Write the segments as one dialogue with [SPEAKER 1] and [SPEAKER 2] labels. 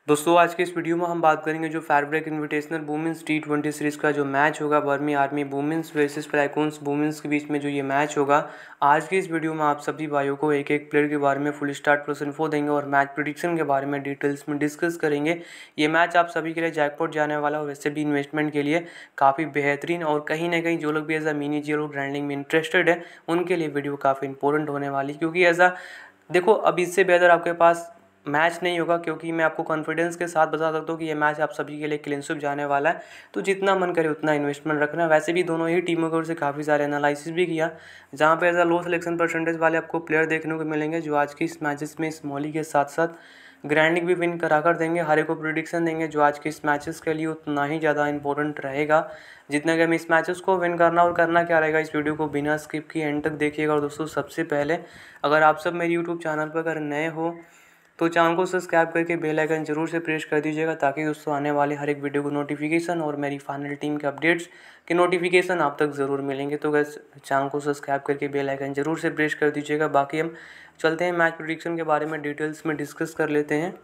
[SPEAKER 1] दोस्तों आज के इस वीडियो में हम बात करेंगे जो फेयरब्रेक इन्विटेशनल वुमेन्स T20 सीरीज़ का जो मैच होगा Barmy Army women's versus Falcons women's के बीच में जो ये मैच होगा। आज की इस वीडियो में आप सभी भाइयों को एक एक प्लेयर के बारे में फुल स्टार्ट प्लस इन्फो देंगे और मैच प्रेडिक्शन के बारे में डिटेल्स में डिस्कस करेंगे। ये मैच आप सभी के लिए जैकपॉट जाने वाला और वैसे भी इन्वेस्टमेंट के लिए काफ़ी बेहतरीन और कहीं ना कहीं जो लोग भी as a mini zero grand league में इंटरेस्टेड है उनके लिए वीडियो काफ़ी इंपॉर्टेंट होने वाली, क्योंकि एज अ देखो अब इससे बेहतर आपके पास मैच नहीं होगा, क्योंकि मैं आपको कॉन्फिडेंस के साथ बता सकता हूँ कि ये मैच आप सभी के लिए क्लीन स्वीप जाने वाला है। तो जितना मन करे उतना इन्वेस्टमेंट रखना। वैसे भी दोनों ही टीमों की ओर से काफ़ी सारे एनालिसिस भी किया, जहाँ पे as a low selection percentage वाले आपको प्लेयर देखने को मिलेंगे जो आज की इस मैचेस में स्मॉली के साथ साथ ग्रैंडिंग भी विन करा कर देंगे। हर एक को प्रिडिक्शन देंगे जो आज के इस मैचेस के लिए उतना ही ज़्यादा इंपॉर्टेंट रहेगा जितना कि हमें इस मैचेस को विन करना। और करना क्या रहेगा, इस वीडियो को बिना स्किप किए एंड तक देखिएगा। और दोस्तों सबसे पहले अगर आप सब मेरे यूट्यूब चैनल पर अगर नए हो तो चैनल को सब्सक्राइब करके बेल आइकन जरूर से प्रेस कर दीजिएगा, ताकि दोस्तों आने वाले हर एक वीडियो को नोटिफिकेशन और मेरी फाइनल टीम के अपडेट्स के नोटिफिकेशन आप तक ज़रूर मिलेंगे। तो गैस चैनल को सब्सक्राइब करके बेल आइकन जरूर से प्रेस कर दीजिएगा। बाकी हम चलते हैं मैच प्रेडिक्शन के बारे में डिटेल्स में डिस्कस कर लेते हैं।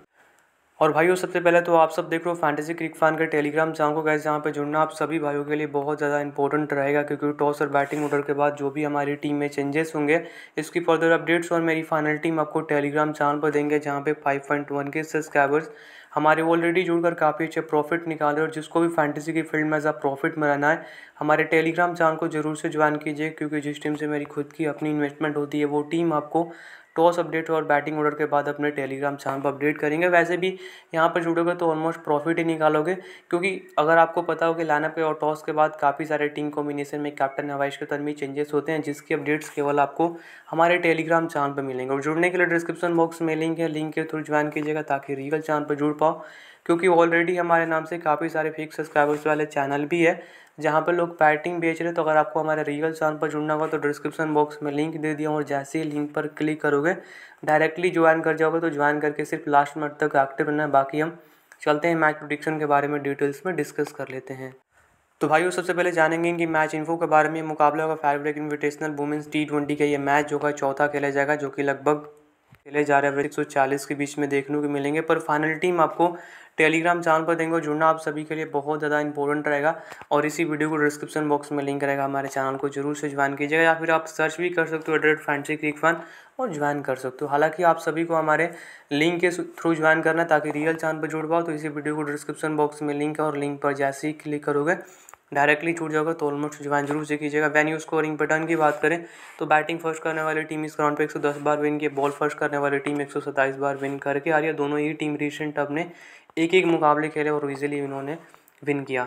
[SPEAKER 1] और भाइयों सबसे पहले तो आप सब देख रहे हो फैंटेसी क्रिक फैन के टेलीग्राम चैनल को, गैस जहाँ पे जुड़ना आप सभी भाइयों के लिए बहुत ज़्यादा इंपॉर्टेंट रहेगा, क्योंकि टॉस और बैटिंग ऑर्डर के बाद जो भी हमारी टीम में चेंजेस होंगे इसकी फर्दर अपडेट्स और मेरी फाइनल टीम आपको टेलीग्राम चैनल पर देंगे, जहाँ पे 5.1 के सब्सक्राइबर्स हमारे ऑलरेडी जुड़कर काफ़ी अच्छे प्रॉफिट निकाले। और जिसको भी फैंटेसी की फील्ड में एज प्रॉफिट में रहना है हमारे टेलीग्राम चैनल को जरूर से ज्वाइन कीजिए, क्योंकि जिस टीम से मेरी खुद की अपनी इन्वेस्टमेंट होती है वो टीम आपको टॉस अपडेट और बैटिंग ऑर्डर के बाद अपने टेलीग्राम चैनल पर अपडेट करेंगे। वैसे भी यहाँ पर जुड़ोगे तो ऑलमोस्ट प्रॉफिट ही निकालोगे, क्योंकि अगर आपको पता हो कि लाइनअप पे और टॉस के बाद काफ़ी सारे टीम कॉम्बिनेशन में कैप्टन या वाइस कैप्टन में चेंजेस होते हैं, जिसकी अपडेट्स केवल आपको हमारे टेलीग्राम चैनल पर मिलेंगे। और जुड़ने के लिए डिस्क्रिप्शन बॉक्स में लिंक है, लिंक के थ्रू ज्वाइन कीजिएगा ताकि रियल चैनल पर जुड़ पाओ, क्योंकि ऑलरेडी हमारे नाम से काफ़ी सारे फिक्स सब्सक्राइबर्स वाले चैनल भी है जहाँ पर लोग बैटिंग बेच रहे। तो अगर आपको हमारे रियल चैनल पर जुड़ना होगा तो डिस्क्रिप्शन बॉक्स में लिंक दे दिया, और जैसे ही लिंक पर क्लिक करोगे डायरेक्टली ज्वाइन कर जाओगे। तो ज्वाइन करके सिर्फ लास्ट मिनट तक एक्टिव रहना है। बाकी हम चलते हैं मैच प्रेडिक्शन के बारे में डिटेल्स में डिस्कस कर लेते हैं। तो भाइयों सबसे पहले जानेंगे कि मैच इन्फो के बारे में। मुकाबला होगा फेयरब्रेक इन्विटेशनल वुमेन्स T20 का ये मैच होगा चौथा खेला जाएगा, जो कि लगभग खेले जा रहे हैं 140 के बीच में देखने को मिलेंगे। पर फाइनल टीम आपको टेलीग्राम चैनल पर देंगे और जुड़ना आप सभी के लिए बहुत ज़्यादा इंपॉर्टेंट रहेगा। और इसी वीडियो को डिस्क्रिप्शन बॉक्स में लिंक रहेगा, हमारे चैनल को जरूर से ज्वाइन कीजिएगा, या फिर आप सर्च भी कर सकते हो फैंटेसी क्रिक फैन और ज्वाइन कर सकते हो। हालांकि आप सभी को हमारे लिंक के थ्रू ज्वाइन करना है ताकि रियल चैनल पर जुड़ पाओ। तो इसी वीडियो को डिस्क्रिप्शन बॉक्स में लिंक है, और लिंक पर जैसे ही क्लिक करोगे डायरेक्टली छूट जाओगे। तो ऑलमोस्ट ज्वाइन जरूर से कीजिएगा। वेन्यू स्कोरिंग पैटर्न की बात करें तो बैटिंग फर्स्ट करने वाली टीम इस ग्राउंड पे 110 बार विन की, बॉल फर्स्ट करने वाली टीम 127 बार विन करके आ रही है। दोनों ही टीम रिसेंट अपने एक एक मुकाबले खेले और इजीली इन्होंने विन किया।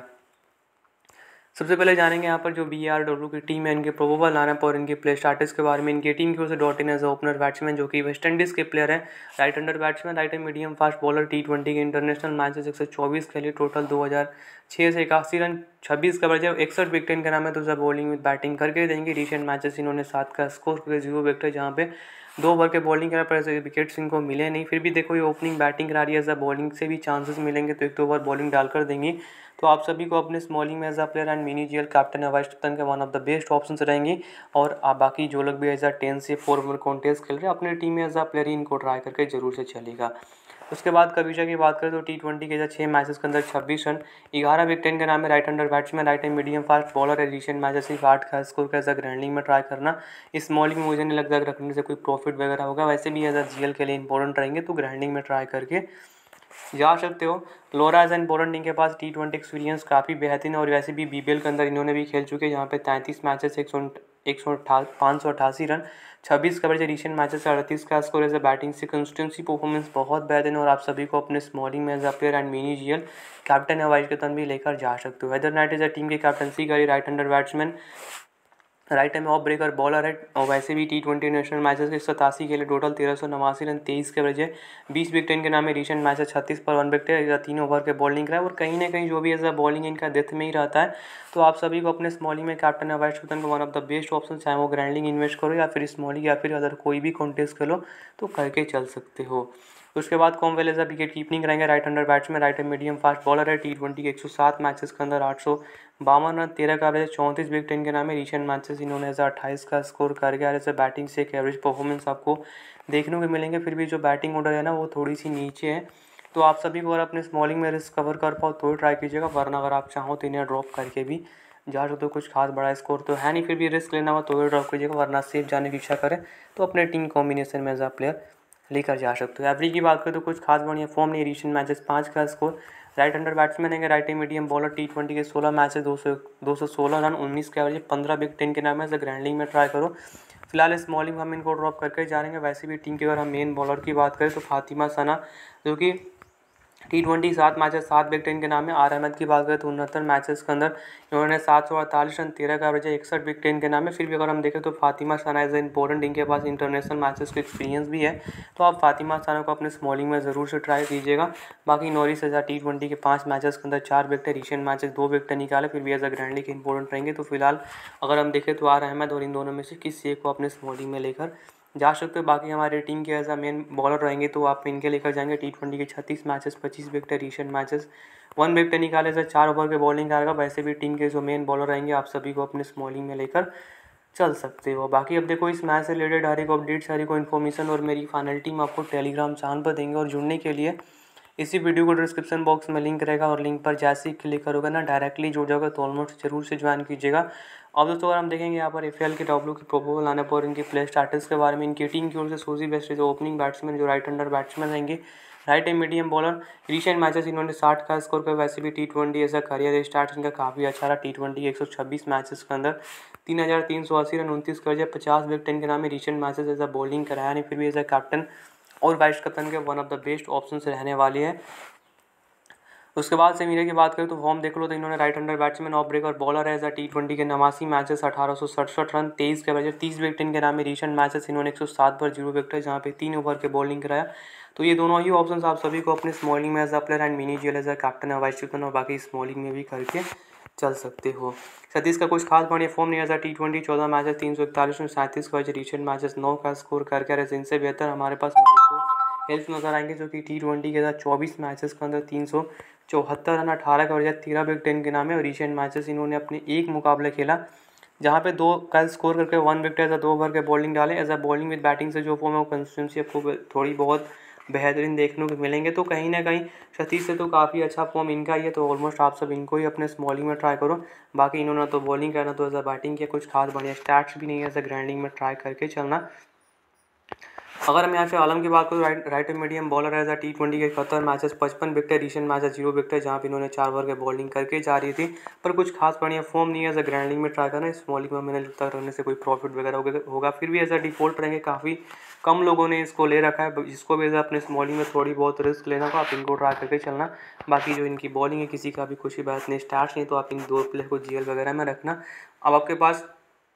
[SPEAKER 1] सबसे पहले जानेंगे यहाँ पर जो BRW की टीम है, इनके प्रोबेबल लाइनअप और इनके प्ले स्टार्टर्स के बारे में। इनकी टीम की ओर से Dottin as opener batsman जो कि वेस्ट इंडीज़ के प्लेयर हैं, right hander batsman, right hand medium fast bowler. T20 के इंटरनेशनल मैचेस 124 खेले, टोटल 2006 से 81 रन, 26 कवरेज, 61 विकेट इनका नाम है। तो सब बॉलिंग में बैटिंग करके देंगे। रिसेंट मैचेस इन्होंने 7 का स्कोर करके 0 विकेट है, जहाँ पे 2 ओवर के बॉलिंग करने पर विकेट्स इनको मिले नहीं। फिर भी देखो ये ओपनिंग बैटिंग करा रही है, एज अ बॉलिंग से भी चांसेस मिलेंगे, तो 1-2 ओवर बॉलिंग डालकर देंगी। तो आप सभी को अपने स्मॉलिंग में as a player and mini GL captain या वाइस कैप्टन के one of the best options रहेंगी। और आप बाकी जो लोग भी एज अ 10 से 4 ओवर कॉन्टेस्ट खेल रहे हैं अपनी टीम में एज अ प्लेयर ही इनको ट्राई करके जरूर से चलेगा। उसके बाद कविशा की बात करें तो T20 के 6 मैचेस के अंदर 26 रन, 11 विकेट इनके नाम है। Right hander batsman, right hand medium fast bowler है। रिसेंट मैचेस सिर्फ 8 का स्कोर का एज अ ग्राइंडिंग में ट्राई करना। इस स्मॉलिंग में मुझे नहीं लगता रखने से कोई प्रॉफिट वगैरह होगा, वैसे भी एज अ जीएल के लिए इंपॉर्टेंट रहेंगे, तो ग्राइंडिंग में ट्राई करके जा सकते हो। लोरा एज एन बोरन इनके पास T20 एक्सपीरियंस काफ़ी बेहतरीन है, और वैसे भी BBL के अंदर इन्होंने भी खेल चुके हैं, जहाँ पे 33 matches 588 run, 26 coverage. Recent matches 38 का स्कोर एज अ बैटिंग से कंसिस्टेंसी परफॉर्मेंस बहुत बेहतरीन। और आप सभी को अपने स्मॉलिंग में as a player and mini GL captain या वाइस कैप्टन भी लेकर जा सकते हो। Heather Knight is a team की कैप्टनसी करी, right hander batsman, right time off breaker bowler है। और वैसे भी T20 नेशनल मैचेस के 87 के लिए टोटल 1389 रन, 23 के बजे 20 विकेट इनके नाम है। रिसेंट मैचेस 36 पर 1 विकेट है, 3 ओवर के बॉलिंग रहा है, और कहीं ना कहीं जो भी एज अ बॉलिंग इनका डेथ में ही रहता है। तो आप सभी को अपने स्मॉलिंग में कैप्टन या वाइस कैप्टन को one of the best option, चाहे वो ग्राइंडिंग इन्वेस्ट करो या फिर स्मॉलिंग या फिर अदर कोई भी कॉन्टेस्ट खेलो, तो करके चल सकते हो। उसके बाद कॉमवेल एज अ विकेट कीपिंग रहेंगे, right hander batsman, right hand medium fast bowler है। T20 के 107 मैचेस के अंदर 852 रन, 13 का एवरेज, 34 विकेट इनके नाम है। रिसेंट मैचेस इन्होंने 28 का स्कोर करके आ रहे हैं। बैटिंग से एक एवरेज परफॉर्मेंस आपको देखने को मिलेंगे। फिर भी जो बैटिंग ऑर्डर है ना वो थोड़ी सी नीचे है, तो आप सभी को अगर अपने स्मॉलिंग में रिस्क कवर कर पाओ तो ही ट्राई कीजिएगा, वरना अगर आप चाहो तो इन्हें ड्रॉप करके भी जा सकते हो। कुछ खास बड़ा स्कोर तो है नहीं, फिर भी रिस्क लेना हो तो ही ड्रॉप कीजिएगा, वरना सेफ जाने की इच्छा करें तो अपने टीम कॉम्बिनेशन में एज आ प्लेयर लेकर जा सकते हो। एवरेज की बात करें तो कुछ खास बढ़िया फॉर्म नहीं, रिसेंट मैचेस 5 का स्कोर। राइट हैंडर बैट्समैन है, राइट मीडियम बॉलर, T20 के 16 मैचेस 216 रन, 19 के एवरेज, 15 बिग 10 के नाम है। ग्रैंडलिंग में ट्राई करो। फिलहाल स्मॉलिंग हम इनको ड्रॉप करके जा रहे हैं। वैसे भी टीम की अगर हम मेन बॉलर की बात करें तो फातिमा सना, जो कि T20 7 मैचेस 7 बिग 10 के नाम है। आर अहमद की बात करें तो 69 मैचेस के अंदर इन्होंने 748 रन, 13 का एवरेज है, 61 बिग 10 के नाम है। फिर भी अगर हम देखें तो फातिमा सना इज़ इंपॉर्टेंट, इनके पास इंटरनेशनल मैचेस का एक्सपीरियंस भी है, तो आप फातिमा सना को अपने स्मॉलिंग में ज़रूर से ट्राई कीजिएगा। बाकी नॉरिस एज T20 के 5 मैचेस के अंदर 4 विकेट, रिसेंट मैचेस 2 विकेट निकाले, फिर भी एज ग्रैंडली के इंपॉर्टेंट रहेंगे। तो फिलहाल अगर हम देखें तो आर अहमद और इन दोनों में से किसी एक को अपने स्मॉलिंग में लेकर जा सकते हो। बाकी हमारी टीम के एज मेन बॉलर रहेंगे तो आप इनके लेकर जाएंगे। T20 के 36 matches 25 wicket, recent matches 1 wicket निकाले से 4 ओवर के बॉलिंग आएगा। वैसे भी टीम के जो मेन बॉलर रहेंगे आप सभी को अपने स्मॉलिंग में लेकर चल सकते हो। बाकी अब देखो इस मैच से रिलेटेड हर एक अपडेट्स, हर एक इन्फॉर्मेशन और मेरी फाइनल टीम आपको टेलीग्राम चैनल पर देंगे। और जुड़ने के लिए इसी वीडियो को डिस्क्रिप्शन बॉक्स में लिंक रहेगा, और लिंक पर जैसे ही क्लिक करोगे ना डायरेक्टली जुड़ जाओगे, तो ऑलमोस्ट जरूर से ज्वाइन कीजिएगा। अब दोस्तों अगर हम देखेंगे यहाँ पर AFL के W की प्रोपोजल आने पर इनके प्ले स्टार्टर्स के बारे में, इनकी टीम की ओर से सूजी बेस्ट जो ओपनिंग बैट्समैन, जो राइट हैंडर बैट्समैन रहेंगे, right and medium bowler. Recent matches इन्होंने 60 का स्कोर किया। वैसे भी T20 ऐसा करियर स्टार्ट इनका काफ़ी अच्छा रहा। T20 126 मैचेस के अंदर 3380 रन, 29 का वजह, 50 विकेट 10 के नाम में। रिसेंट मैचेस ऐसा बॉलिंग कराया नहीं, फिर भी एज कैप्टन और वाइस कैप्टन के one of the best option रहने वाले हैं। उसके बाद से मीरे की बात करें तो फॉर्म देख लो तो इन्होंने right hander batsman, off break और बॉलर है। T20 के 89 मैचेस 1867 रन, 23 के वजह, 30 विकेट इनके नाम में। रिसेंट मैचेस इन्होंने 107 पर 0 विकेट है, जहाँ पे 3 ओवर के बॉलिंग कराया। तो ये दोनों ही ऑप्शंस आप सभी को अपने स्मॉलिंग में as a player and mini GL as a captain और वाइस कैप्टन और बाकी स्मॉलिंग में भी करके चल सकते हो। सतीश का कुछ खास बढ़िया फॉर्म नहीं है। T20 14 मैचेस 341 में 37 का वजह, रिसेंट मैचेस 9 का स्कोर करके रहे। इनसे बेहतर हमारे पास हेल्थ नजर आएंगे, जो कि T20 के साथ 24 मैचेस के अंदर 374 रन, 18 का वजह, 13 विकेट इनके नाम है। और रिसेंट मैचेस इन्होंने अपने एक मुकाबला खेला जहाँ पे 2 का स्कोर करके 1 विकेट एज 2 ओवर के बॉलिंग डाले। As a bowling with batting से जो फॉर्म है वो कंसिस्टेंसी आपको थोड़ी बहुत बेहतरीन देखने को मिलेंगे। तो कहीं ना कहीं सतीश से तो काफ़ी अच्छा फॉर्म इनका ही है, तो ऑलमोस्ट आप सब इनको ही अपने स्मॉलिंग में ट्राई करो। बाकी इन्होंने तो बॉलिंग करना तो एज अ बैटिंग किया, कुछ खास बढ़िया स्टैट्स भी नहीं है, एज अ ग्राइंडिंग में ट्राई करके चलना। अगर हम यहाँ से आलम की बात करें, राइट मीडियम बॉलर है। T20 के 71 matches 55 wicket, recent matches 0 wicket, जहाँ पे इन्होंने 4 ओवर के बॉलिंग करके जा रही थी, पर कुछ खास बढ़िया फॉर्म नहीं है। एज अ ग्राइंडिंग में ट्राई करना, स्मॉलिंग में मैंने लगता करने से कोई प्रॉफिट वगैरह होगा। फिर भी एज अ डिफॉल्ट रहेंगे, काफ़ी कम लोगों ने इसको ले रखा है, जिसको भी एज अपने स्मॉलिंग में थोड़ी बहुत रिस्क लेना हो आप इनको ट्राई करके चलना। बाकी जो इनकी बॉलिंग है किसी का भी कुछ ही बात नहीं, स्टार्ट नहीं, तो आप इन 2 प्लेयर को GL वगैरह में रखना। अब आपके पास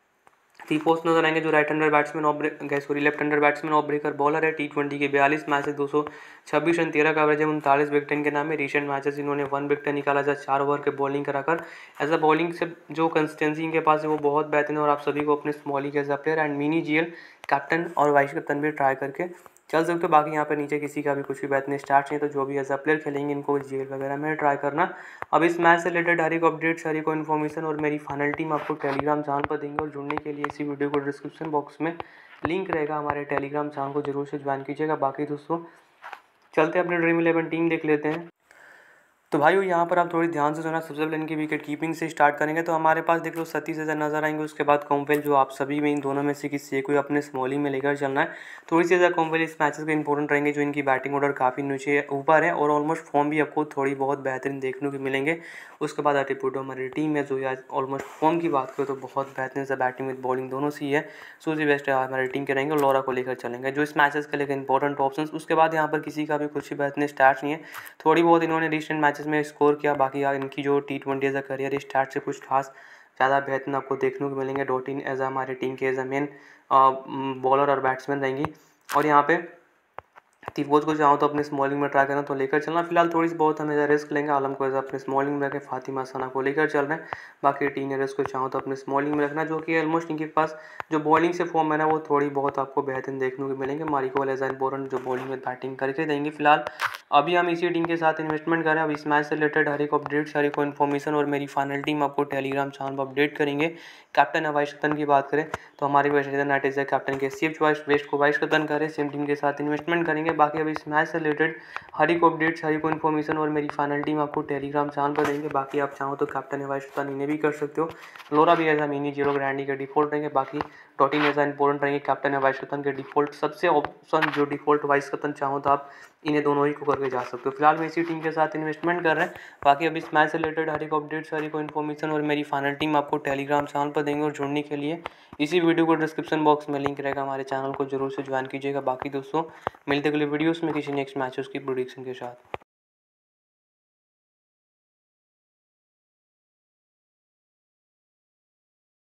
[SPEAKER 1] 3 पोस्ट नजर आएंगे, जो right hander batsman left hander batsman off breaker bowler है। T20 के 42 मैचेस 226 रन, 13 का एवरेज है, 39 विकेट इनके नाम में। रिसेंट मैचेस इन्होंने 1 विकेट निकाला था 4 ओवर के बॉलिंग कराकर। एज अ बॉलिंग से जो कंसिस्टेंसी इनके पास है वो बहुत बेहतरीन है, और आप सभी को अपने small league as a player and mini GL captain और वाइस कैप्टन भी ट्राई करके चल सकते हो। बाकी यहाँ पर नीचे किसी का भी कुछ भी बेहतरीन स्टार्ट नहीं, तो जो भी एज अ प्लेयर खेलेंगे इनको GL वगैरह में ट्राई करना। अब इस मैच से रिलेटेड हर एक अपडेट्स, हर एक इन्फॉर्मेशन और मेरी फाइनल टीम आपको टेलीग्राम चैनल पर देंगे। और जुड़ने के लिए इसी वीडियो को डिस्क्रिप्शन बॉक्स में लिंक रहेगा, हमारे टेलीग्राम चैनल को जरूर से ज्वाइन कीजिएगा। बाकी दोस्तों चलते हैं अपने ड्रीम 11 टीम देख लेते हैं। तो भाई यहाँ पर आप थोड़ी ध्यान से सुना। सबसे पहले इनकी विकेट कीपिंग से स्टार्ट करेंगे, तो हमारे पास देख लो सतीश ऐसा नजर आएंगे। उसके बाद कॉम्पेल, जो आप सभी में इन दोनों में से किसी को अपने स्मॉलिंग में लेकर चलना है। थोड़ी सी ज़्यादा कॉम्पेल इस मैचेस के इंपॉर्टेंट रहेंगे, जो इनकी बैटिंग ऑर्डर काफ़ी नीचे ऊपर है, और ऑलमोस्ट फॉर्म भी आपको थोड़ी बहुत बेहतरीन देखने को मिलेंगे। उसके बाद एटीट्यूड हमारी टीम है, जो आज ऑलमोस्ट फॉर्म की बात करें तो बहुत बेहतरीन से बैटिंग विद बॉलिंग दोनों सी है। सूजी बेस्ट हमारी टीम के रहेंगे, और लॉरा को लेकर चलेंगे, जो इस मैचेस के लिए इंपॉर्टेंट ऑप्शन। उसके बाद यहाँ पर किसी का भी कुछ भी बेहतरीन स्टार्ट नहीं है, थोड़ी बहुत इन्होंने रिसेंट मैचेस में स्कोर किया। बाकी यार इनकी जो T20 as a career start से कुछ खास ज़्यादा बेहतरीन आपको देखने को मिलेंगे। डॉटिन एज हमारी टीम के एज अ मेन बॉलर और बैट्समैन रहेंगी। और यहाँ पे तिरबोज को चाहो तो अपने स्मॉलिंग में ट्राई करना, तो लेकर चलना। फिलहाल थोड़ी सी बहुत हमें रिस्क लेंगे, आलम को अपने स्मॉलिंग में रखें, फातिमा सना को लेकर चल रहे हैं। बाकी टीनर्स को चाहो तो अपने स्मॉलिंग में रखना, जो कि ऑलमोस्ट इनके पास जो बॉलिंग से फॉर्म है ना वो थोड़ी बहुत आपको बेहतरीन देखने को मिलेंगे। मारिको एज इंपॉर्टेंट, जो बॉलिंग में बैटिंग करके देंगे। फिलहाल अभी हम इसी टीम के साथ इन्वेस्टमेंट कर रहे हैं। अब इस मैच से रिलेटेड हर एक अपडेट्स, हर एक इन्फॉर्मेशन और मेरी फाइनल टीम आपको टेलीग्राम चैनल पर अपडेट करेंगे। कैप्टन है वाइस कप्तान की बात करें तो हमारे वेस्ट इंडीज इज कैप्टन के सीएफ चॉइस, वेस्ट को वाइस कप्तान करें, सेम टीम के साथ इन्वेस्टमेंट करेंगे। बाकी अब इस मैच से रिलेटेड हर एक अपडेट्स, हर एक इन्फॉर्मेशन और मेरी फाइनल टीम आपको टेलीग्राम चैनल पर देंगे। बाकी आप चाहो तो कैप्टन है वाइस कप्तान इन्हें भी कर सकते हो। लोरा भी एज मिनी जीरो ग्रैंडी के डिफॉल्ट रहेंगे। बाकी डॉटिंग एज इंपॉर्टेंट रहेंगे। कैप्टन है वाइस कप्तान के डिफॉल्ट सबसे ऑप्शन जो डिफॉल्ट वाइस कप्तान चाहो तो आप इन्हें दोनों ही को करके जा सकते हो। फिलहाल मैं इसी टीम के साथ इन्वेस्टमेंट कर रहे हैं। बाकी अब इस मैच से रिलेटेड हर एक अपडेट्स, हर एक इन्फॉर्मेशन और मेरी फाइनल टीम आपको टेलीग्राम चैनल पर देंगे। और जुड़ने के लिए इसी वीडियो को डिस्क्रिप्शन बॉक्स में लिंक रहेगा, हमारे चैनल को जरूर से ज्वाइन कीजिएगा। बाकी दोस्तों मिलते अगले वीडियोस में किसी नेक्स्ट मैचेस की प्रेडिक्शन के साथ।